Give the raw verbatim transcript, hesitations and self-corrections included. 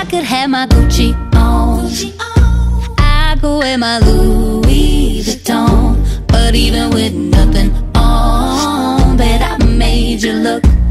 could have my Gucci on, I could wear my Louis Vuitton, but even with nothing on, bet I made you look